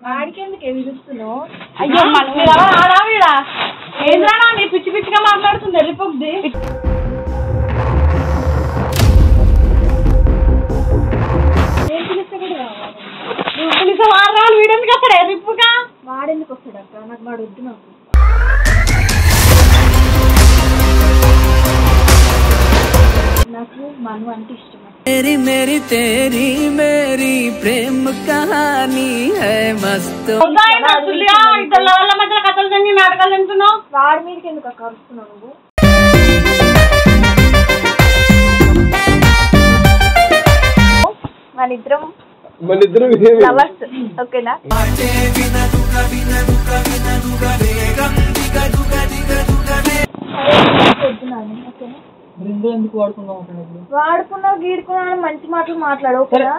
వాడికి ఎందుకు ఎదురుస్తున్నావు? అయ్యో ఏంద్రా నీ పిచ్చి పిచ్చిగా మాట్లాడుతుంది వెళ్ళిపోద్ది. వీడెందుకు వస్తాడు ఎరిపుగా? వాడెందుకు వస్తాడు అక్క? నాకు వాడు వద్దు. నాకు మను అంటే ఇష్టం. मेरी मेरी तेरी मेरी प्रेम कहानी है मस्त. వాళ్ళ మధ్య కథలు తిని నాటకాలు తింటున్నావు. వాడి మీదకి ఎందుకు అక్క అరుస్తున్నావు నువ్వు? మనిద్దరం లవర్స్ ఓకేనా? వాడుకున్నావు గీడుకున్నావు మంచి మాటలు మాట్లాడు ఓకేనా?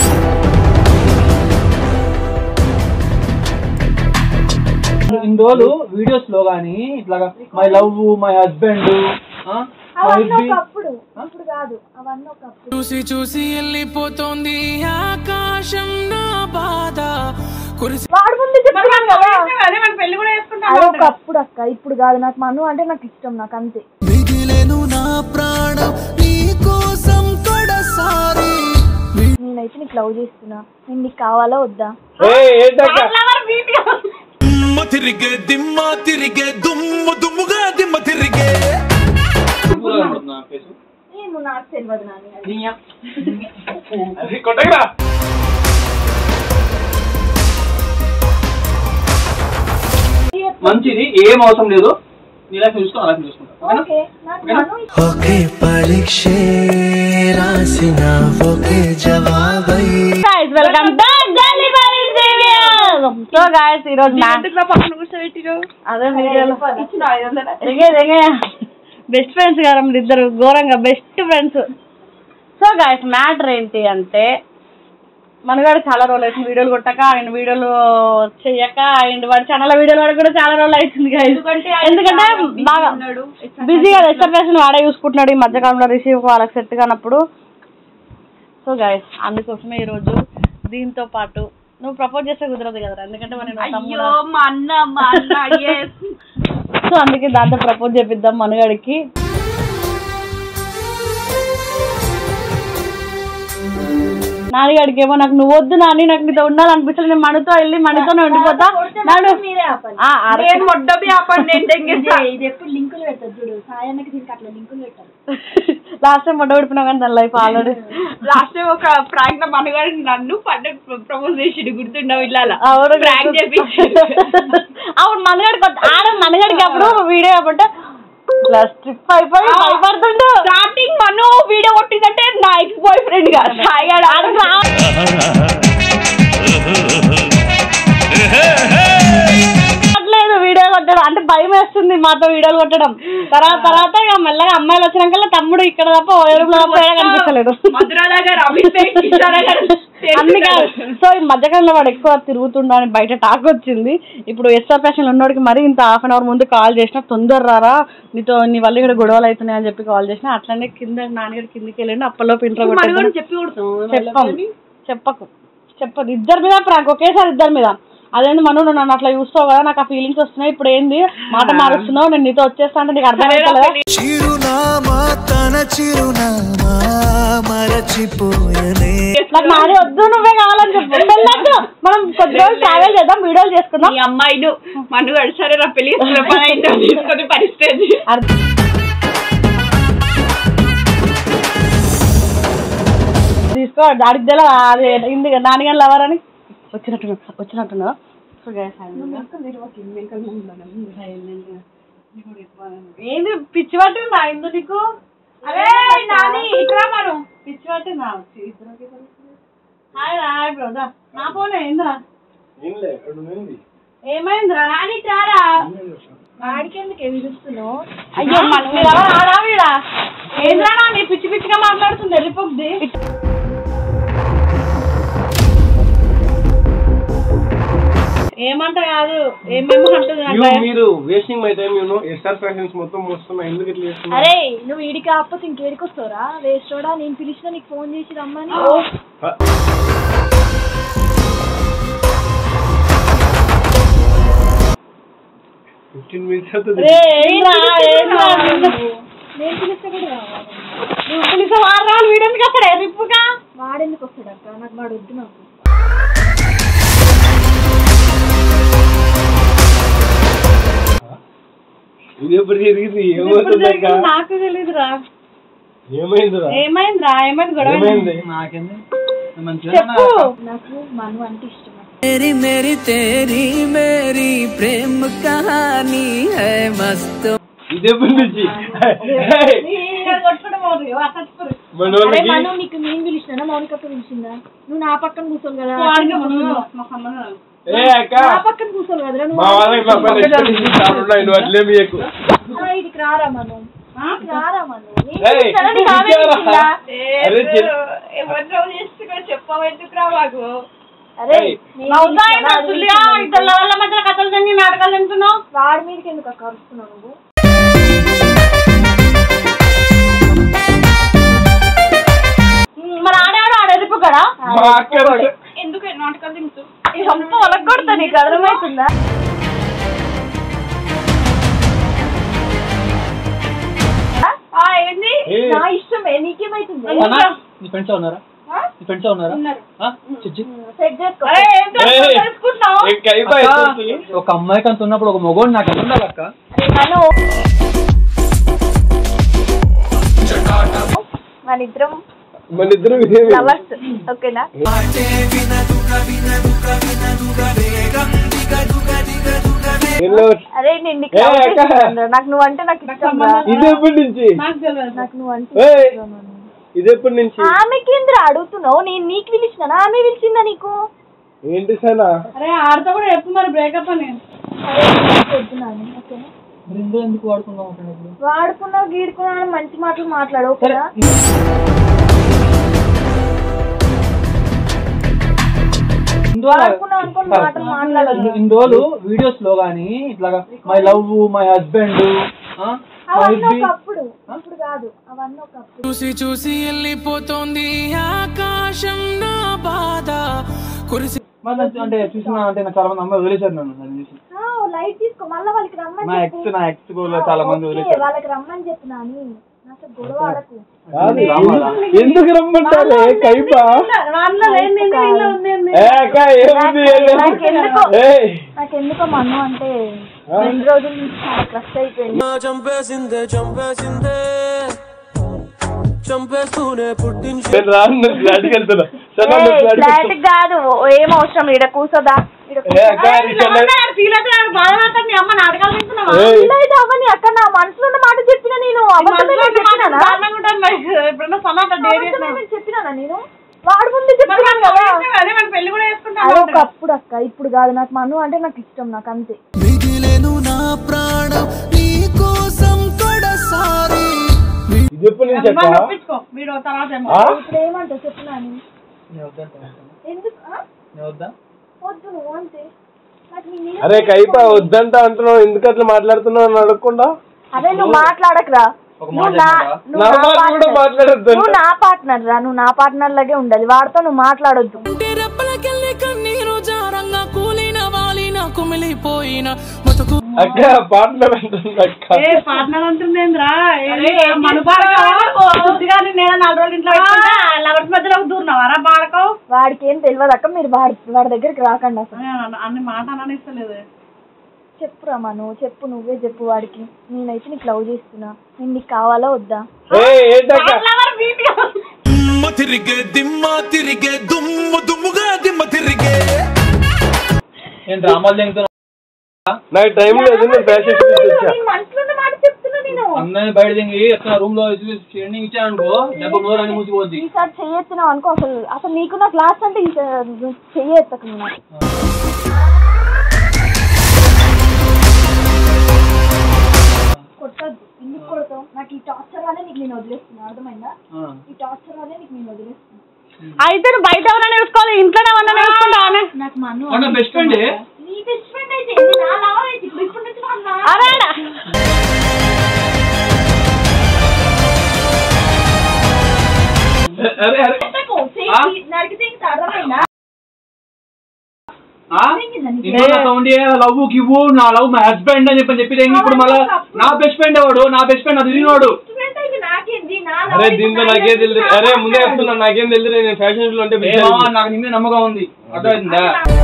ఇన్ని రోజులు వీడియోస్ లో గానీ ఇట్లా మై లవ్ మై హస్బెండ్ అవన్నొకప్పుడు, ఇప్పుడు కాదు. అవన్నొకప్పుడు చూసి చూసి వెళ్ళిపోతుంది ఆకాశం నా బాధ. వాడు ముందు చెప్పాను కదా పెళ్లి కూడా చేసుకుంటా. ఒకప్పుడు అక్క, ఇప్పుడు కాదు. నాకు మను అంటే నాకు ఇష్టం, నాకు అంతే. మిగిలేను నా ప్రాణం నీ కోసం కొడసారి. నేనైతే నీకు లవ్ చేస్తున్నా. నేను నీకు కావాలా వద్దా? తిరిగే దిమ్మ తిరిగే దుమ్ము దుమ్ముగా దిమ్మ తిరిగే. ఏమో నాకు తెలియదు నాని. మంచిది, ఏం అవసరం లేదు. నీలా చూసుకో అలా చూసుకుంటా. ఒకే పరీక్షే రాసిన ఒకే జవాబై. Welcome to Galli boys review. So guys ఈ రోజు అదే బెస్ట్ ఫ్రెండ్స్ గారు ఇద్దరు, ఘోరంగా best friends. So guys matter ఏంటి అంటే, మనగాడు చాలా రోజులు అవుతుంది వీడియోలు కొట్టక, ఆయన వీడియోలు చెయ్యక, ఆయన వాడి ఛానల్ వీడియోలు వాడు కూడా చాలా రోజులు అవుతుంది గైస్. ఎందుకంటే బాగా బిజీగా ఎక్స్ప్రెషన్ వాడే చూసుకుంటున్నాడు ఈ మధ్యకాలంలో, రిసీవ్ వాళ్ళకి సెట్ కానప్పుడు. సో గైస్ అందుకోసమే ఈరోజు దీంతో పాటు నువ్వు ప్రపోజ్ చేస్తే కుదరదు కదరా, ఎందుకంటే సో అందుకే దాంతో ప్రపోజ్ చేపిద్దాం మనగాడికి. నాన్నగాడికి ఏమో నాకు నువ్వు వద్దు నాని, నాకు నీతో ఉండాలనిపిస్తుంది, నేను మనతో వెళ్ళి మనతోనే ఉండిపోతా. లాస్ట్ టైం మొట్ట పడిపోయినావు కానీ దాని లైఫ్ ఆల్రెడీ. లాస్ట్ టైం ఒక ప్రాంక్ లో మనగాడు నన్ను ప్రపోజ్ చేసి గుర్తుండవు ఇలా. అవును మనగాడికి అప్పుడు వీడియో కాబట్టి స్ట్రిప్ అయిపోయి భయపడుతుండు. స్టార్టింగ్ మను వీడియో కొట్టిందంటే నా ఎక్స్ బాయ్ ఫ్రెండ్ గా వీడియో కొట్టడం అంటే భయం వేస్తుంది మాతో వీడియోలు కొట్టడం. తర్వాత ఇక మెల్లగా అమ్మాయిలు వచ్చినాక తమ్ముడు ఇక్కడ తప్ప కనిపించలేదు. అందుకే సో ఈ మధ్యకాలంలో వాడు ఎక్కువ తిరుగుతుండ అని బయట టాక్ వచ్చింది. ఇప్పుడు ఎస్ఆర్ ఫ్యాషన్ ఉన్నోడికి మరి ఇంత హాఫ్ అన్ అవర్ ముందు కాల్ చేసిన, తొందర రారా నీతో నీ వల్ల ఇక్కడ గొడవలు అవుతున్నాయి అని చెప్పి కాల్ చేసిన. అట్లనే కింద నాన్నగారు కిందికి వెళ్ళండి, అప్పలోపు ఇంట్లో చెప్పదు ఇద్దరి మీద ప్రాంక్, ఒకేసారి ఇద్దరి మీద. అదేంటి మనం నువ్వు నన్ను అట్లా చూస్తావు కదా, నాకు ఆ ఫీలింగ్స్ వస్తున్నాయి, ఇప్పుడు ఏంది మాట మారుస్తున్నావు, నేను నీతో వచ్చేస్తా అంటే నీకు అర్థమవుతలేదా? నాకు నాది వద్దు, నువ్వే కావాలని చెప్పు. మనం కొద్ది రోజులు ట్రావెల్ చేద్దాం, వీడియోలు చేసుకుందాం. ఈ అమ్మాయిలు మను సరే నా పెళ్లి తీసుకుని పరిస్థితి తీసుకో. డాడీకి తెల అది ఇంది నాన్నగారు లవరని వచ్చినట్టున్నా. ఏంది పిచ్చి పట్టిందా ఇందు నీకు? అరే నాని ఇక్కడ మనం పిచ్చి పట్టిందా? హాయ్ హాయ్ బ్రదర్, నా ఫోన్ ఏంద్రా? ఏమైందిరా? నాని చారా వాడికి ఎందుకు ఎదురుస్తున్నావు? అయ్యో ఆడావిడా ఏంద్రా నీ పిచ్చి పిచ్చిగా మాట్లాడుతుంది వెళ్ళిపోద్ది. ఏమంట కాదు ఏమేమో అంటుంది. మీరు wasting my time you know SR fashions మొత్తం మోస్తున్నా, ఎందుకు ఇట్లా చేస్తున్నా? అరే నువ్వు ఈడికి కాకపోతే ఇంకేడికి వస్తావురా వేస్టోడా? నేను పిలిచినా నీకు ఫోన్ చేసి రమ్మని. 15 minutes అవుతుంది. నేను పిలిస్తే కూడా రావాలి. నువ్వు పిలిస్తే వాడు వీడెందుకు వస్తాడు రిప్పుగా? వాడెందుకు వస్తాడు అక్క? నాకు వాడు వద్దు. నాకు ఇది ఎప్పుడు జరిగింది? ఏమవుతుందక్క? నాకు తెలీదురా. ఏమైందిరా? ఏమైంది గొడవ? నాకేంది చెప్పు. నాకు మను అంటే ఇష్టం. मेरी मेरी तेरी मेरी प्रेम कहानी है मस्त. ఇది ఎప్పటి నుంచి? మను నీకు నేను పిలిచినా మౌనికక్క పిలిచిందా? నువ్వు నా పక్కన కూర్చోను కదా. నా పక్కన కూర్చోను కదరా నువ్వు. అట్లే మీకు ఇదికి రారా మను. చెప్పవెందుకురా మాకు? కథలు తిని నాటకాలు తింటున్నావు. వాడి మీదకి ఎందుకు అక్క అరుస్తున్నావు నువ్వు? మరి ఆడేవాడు ఆడేదిపు కదా. ఎందుకు నాటకాలు తింటూ వాళ్ళకి కొడతా. నీకు అర్థమవుతుందా? ఏంది నా ఇష్టమే. నీకేమైతుంది? నీ ఫ్రెండ్స్ ఉన్నారా? నీ ఫ్రెండ్స్ ఉన్నారా? సెట్ చేసుకో. ఒక అమ్మాయికి అంత ఉన్నప్పుడు ఒక మగోడు నాకు ఎంత ఉండాలి అక్క? మనిద్దరం లవర్స్. ఓకేనా? అరే నేను నాకు నువ్వు అంటే నాకు ఇష్టం. ఇది ఎప్పటి నుంచి? నాకు నువ్వు అంటే ఇది ఎప్పటి నుంచి? ఆమెకి ఎందుకు అడుగుతున్నావు? నేను నీకు పిలిచినా ఆమె పిలిచిందా నీకు? ఏంటి సనా? అరే ఆడతో కూడా చెప్పు మరి బ్రేకప్ అని. చెప్తున్నాను. ఓకేనా? ఎందుకు వాడుకున్నావు? వాడుకున్నావు గీడుకున్నావు మంచి మాటలు మాట్లాడు. ఓకేనా? ఇన్ని రోజులు వీడియోస్ లో గానీ ఇట్లా మై లవ్ మై హస్బెండ్ అవన్నీ ఒకప్పుడు, ఇప్పుడు కాదు. అవన్నీ ఒకప్పుడు. చూసి చూసి వెళ్ళిపోతోంది ఆకాశం నా బాధ కురిసి. అంటే చూసినా అంటే నాకు చాలా మంది అమ్మాయి వదిలేశారు నన్ను. లైట్ తీసుకో. మళ్ళీ వాళ్ళకి రమ్మని నా ఎక్స్ చాలా మంది వదిలేశారు. వాళ్ళకి రమ్మని చెప్పినా నాకు గొడవ ఆడకు. ఎందుకు రమ్మంటారే కైపా? నాకెందుకో మను అంటే 2 రోజుల నుంచి చాలా క్రష్ అయిపోయింది. చంపేసిందే చంపేసిందే చంపేస్తూనే పుట్టించి. ఫ్లాట్ కాదు. ఏం అవసరం ఈడ కూర్చోదా? అవన్నీ అక్కడ నా మనసులో ఉన్న మాట చెప్పినా నేను. చెప్పినా నేను వాడు ముందు చెప్పినాను కదా. ఒకప్పుడు అక్క, ఇప్పుడు కాదు. నాకు మను అంటే నాకు ఇష్టం. నాకు అంతే. నా ప్రాణం నీ కోసం కొడసారి. ఇప్పుడు ఏమంటావు చెప్పినా? ఎందుకు వద్దు నువ్వు అంతే. అరే కైపా వద్దంట అంటున్నావు, ఎందుకు అట్లా మాట్లాడుతున్నావు అని అడగకుండా? అరే నువ్వు మాట్లాడకురా. నువ్వు నా పార్ట్నర్ రా. నువ్వు నా పార్ట్నర్ లాగే ఉండాలి. వాడితో నువ్వు మాట్లాడొద్దు. అక్క పార్ట్నర్ అంటుంది. అక్క పార్ట్నర్ అంటుందేంద్రా? మన నేను 4 రోజులు ఇంట్లో లవర్స్ మధ్యలో దూరినావారా బాడకో? వాడికి ఏం తెలియదు అక్క. మీరు వాడి దగ్గరికి రాకండి అసలు. అన్ని మాట అననిస్తలేదు. చెప్పురా మను, చెప్పు. నువ్వే చెప్పు వాడికి. నేనైతే నీకు లవ్ చేస్తున్నా. నేను నీకు కావాలా వద్దా? తిరిగే దిమ్మ తిరిగే దుమ్ము దుమ్ముగా దిమ్మ తిరిగే. నేను డ్రామాలు తింటున్నా. నాకు టైం లేదు. అందరినీ బయట దిగి రూమ్ లో ట్రైనింగ్ ఇచ్చాను అనుకో, డబ్బు నోరు అని మూసిపోద్ది. ఈసారి చెయ్యెత్తున్నావు అనుకో. అసలు నీకు నా క్లాస్ అంటే చెయ్యెత్తకు. కొట్టద్దు. ఎందుకు కొడతావు? నాకు ఈ టార్చర్ వల్లే నీకు నేను వదిలేస్తున్నా. అర్థమైందా? ఈ టార్చర్ వల్లే నీకు నేను వదిలేస్తున్నా. అయితే నువ్వు బయట ఎవరైనా చూసుకోవాలి, ఇంట్లోనే ఎవరైనా చూసుకుంటా. నాకు మను బెస్ట్ ఫ్రెండ్. నీ బెస్ట్ ఫ్రెండ్ అయితే నా లవర్ అయితే ఇప్పుడు నుంచి నడికితే అర్థమైందా? సౌండ్ లవ్ గివ్వు నా లవ్ మై హస్బెండ్ అని చెప్పి ఇప్పుడు మళ్ళీ నా బెస్ట్ ఫ్రెండ్ వాడు నా బెస్ట్ ఫ్రెండ్ అది తిరిగినవాడు. అరే దీంతో నాకేం తెలియదు. అరే ముందే చెప్తున్నా నాకేం తెలియదు. నేను ఫ్యాషన్ షోలో అంటే నాకు నిన్నే నమ్మకం ఉంది. అర్థమైందా?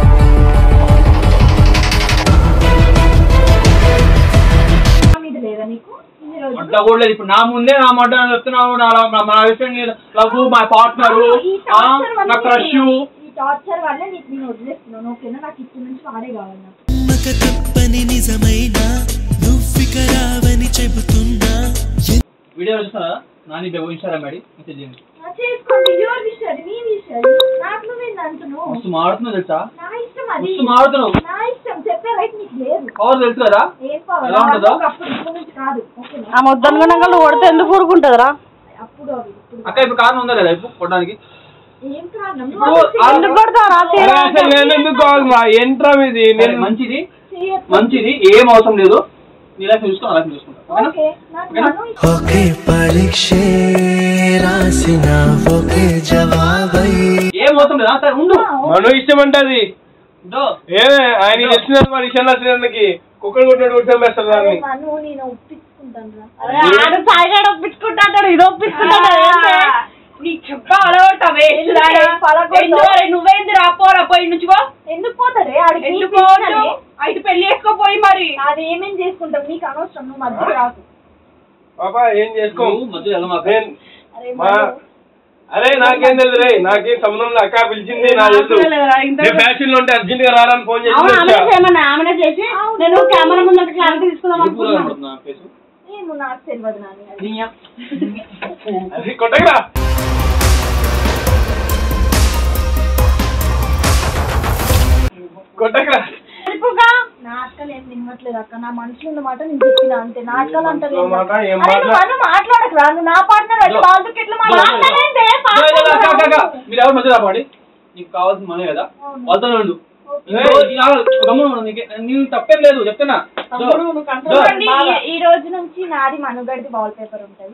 అట్లా కూడా లేదు. ఇప్పుడు నా ముందే నా మాట చెప్తున్నావు. నా best friend love my partner నా క్రష్. టార్చర్ వల్ల నీకు నేను వదిలేస్తున్నాను. ఓకేనా? నాకు ఇప్పటి నుంచి వాడే కావాలి. వీడియో చూస్తారా? నాని ఇన్స్టాగ్రామ్ ఐడి మెసేజ్ చేయండి. చేసుకోండి. యువర్ విషయం నీ విషయం. నాకు నువ్వేంది అంటున్నావు? మస్తు మాడుతున్నావు తెలుసా? నా ఇష్టం అది. మస్తు మాడుతున్నావు. నా ఇష్టం. చెప్పే రైట్ నీకు లేదు. పవర్ తెలుసు కదా? ఏం పవర్? ఎలా ఉంటుందో? అప్పుడు ఇప్పటి నుంచి కాదు. ఓకేనా? ఆ మొద్దనుకున్నాక నువ్వు కొడితే ఎందుకు ఊరుకుంటుందిరా? అప్పుడు అవి ఇప్పుడు అక్క ఇప్పుడు కారణం ఉందా లేదా ఇప్పుడు కొట్టడానికి? ఏం కారణం? ఎందుకు కొడతావురా? ఏంట్రా ఇది? నేను మంచిది మంచిది ఏం అవసరం లేదు. నీ లైఫ్ చూసుకో అలా చూసుకుంటా. ఓకే నాకు ఒకే పరీక్షే రాసిన ఒకే జవాబై ఏం అవసరం లేదా? సరే ఉండు. మనం ఇష్టం అంటది. ఏ ఆయన వచ్చిన వాడి ఇష్టం నచ్చినందుకు కుక్కలు కొట్టినట్టు కొట్టేస్తారు దాన్ని. మను నేను ఒప్పించుకుంటాను. ఆడ సాయిగాడు ఒప్పించుకుంటాడు, ఇది ఒప్పించుకుంటాడు. నీకు చెప్పాలవే నువ్వేంది రాపోరా పోయి నుంచి పో. ఎందుకు పోతాడే? ఎందుకు అయితే పెళ్లి చేసుకోపోయి మరి అది ఏమేం చేసుకుంటాం నీకు అనవసరం. నువ్వు మధ్య రాకు. పాపా ఏం చేసుకో. అరే అరే నాకేం తెలుసు రే. నాకేం సంబంధం లేదు. అక్క పిలిచింది నా తెలుసు. నేను ఫ్యాషన్ లో ఉంటే అర్జెంట్ గా రావడానికి ఫోన్ చేసి ఆమెనే చేసి నేను కెమెరా ముందు క్లారిటీ తీసుకుందాం అనుకుంటున్నాను. ఏమో నాకు తెలియదు నాని. అది కొట్టగా కొట్టగా నాటకాలు ఏం నిమ్మట్లేదు అక్క. నా మనసులో ఉన్న మాట నేను చెప్పిన అంతే. నాటకాలు అంటారు. మాట్లాడకరా. నువ్వు నా పార్ట్నర్ అయితే వాళ్ళతో ఎట్లా మీరు ఎవరు మధ్య రాపండి. నీకు కావాల్సిన మనే కదా వాళ్ళతో ఉండు. నీకు తప్పేం లేదు చెప్తున్నా. ఈ రోజు నుంచి నాది మనుగడిది వాల్ పేపర్ ఉంటది.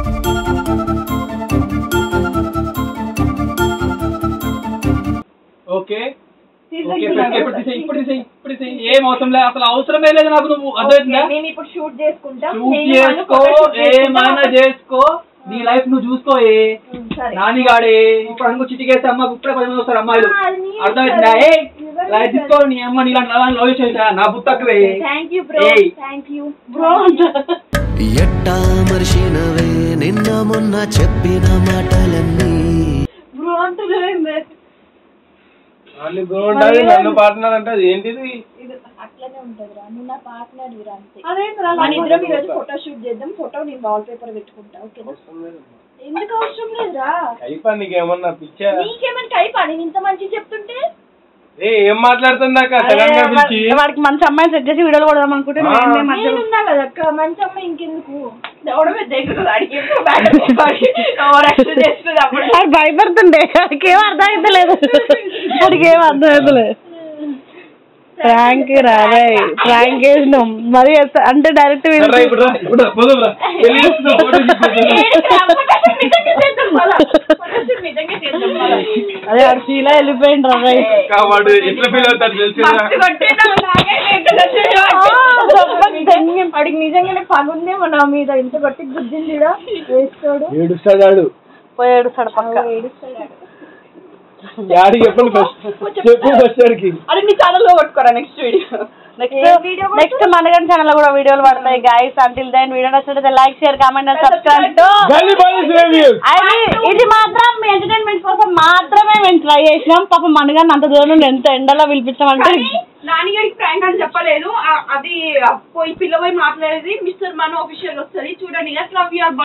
ఓకే ఇప్పుడు ఏం అవసరం లేదు. అసలు అవసరమే లేదు నాకు. నువ్వు అర్థమైందా? మేము ఇప్పుడు షూట్ చేసుకుంటాం. షూట్ చేసుకో ఏమైనా చేసుకో. నీ లైఫ్ నువ్వు చూసుకో. నానిగాడే ఇప్పుడు అనుకో చిటికేస్తే అమ్మ ఇప్పుడే 10 మంది వస్తారు అమ్మాయిలు. అర్థమైందా? లైఫ్ తీసుకో. నీ అమ్మ నీలాంటి లవ్ చేసా నా బుత్తక్కువే. ఎట్టా మర్చినవే నిన్న మొన్న చెప్పిన మాటలన్నీ బ్రో అంటున్నారేందే? నన్ను పార్ట్నర్ అంటే అది ఏంటిది? అట్లనే ఉంటదిరా. నువ్వు నా పార్ట్నర్ వీరా అంతే. అదేంట్రా? మన ఇద్దరం ఈరోజు ఫోటో షూట్ చేద్దాం. ఫోటో నేను వాల్ పేపర్ పెట్టుకుంటా. ఓకేనా? ఎందుకు అవసరం లేదురా? కైపా నీకేమన్నా పిచ్చా? నీకేమైనా కైపా? నేను ఇంత మంచి చెప్తుంటే ఏం మాట్లాడుతుందాక సడన్ గా పిలిచి వాడికి మంచి అమ్మాయిని సెట్ చేసి వీడియోలు కొడదాం అనుకుంటే నేనున్నా కదా అక్క. మంచి అమ్మాయి ఇంకెందుకు? భయపడుతుండే. వాడికి ఏం అర్థం అవుతలేదు. వాడికి ఏం అర్థం అవుతలేదు. ప్రాంక్ రాదే. ప్రాంక్ వేసినాం మరి. అంటే డైరెక్ట్ అదే వాడు ఫీల్ వెళ్ళిపోయింది రా. వాడు ఎట్లా ఫీల్ అవుతాడు తెలుసు. వాడికి నిజంగానే పగుందేమో నా మీద. ఇంత గట్టి గుద్దింది వేస్తాడు. ఏడుస్తాడు. పోయి ఏడుస్తాడు పక్క. ఏడుస్తాడు. యాడికి చెప్పండి ఫస్ట్ వాడికి. అది మీ ఛానల్ లో కొట్టుకోరా నెక్స్ట్ వీడియో. నెక్స్ట్ మనగన్ ఛానల్ లో కూడా వీడియోలు పడతాయి గైస్. అంటిల్ దెన్ వీడియో నచ్చితే like share comment and subscribe to ఇది మాత్రం మీ ఎంటర్టైన్మెంట్ కోసం మాత్రమే మేము ట్రై చేసినాం. పాపం మనగన్ అంత దూరం ఎంత ఎండలో పిలిపించామంటే నానిగడికి ప్రాంక్ అని చెప్పలేదు. అది పోయి పిల్ల పోయి మాట్లాడేది మిస్టర్ మను ఆఫీషియల్ వస్తుంది చూడండి. ఎట్లా